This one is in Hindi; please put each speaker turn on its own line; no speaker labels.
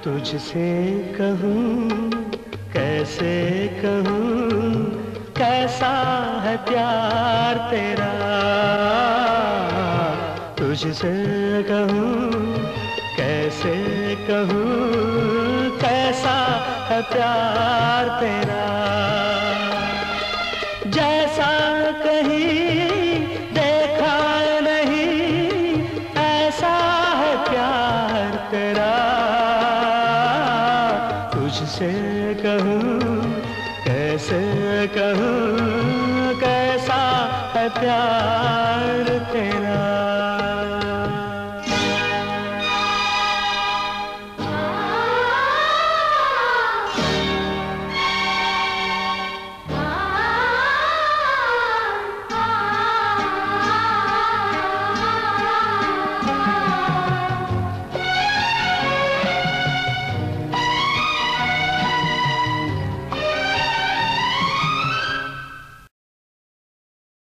तुझसे कहूँ कैसे कहूँ, कैसा है प्यार तेरा। तुझसे कहूँ कैसे कहूँ, कैसा है प्यार तेरा।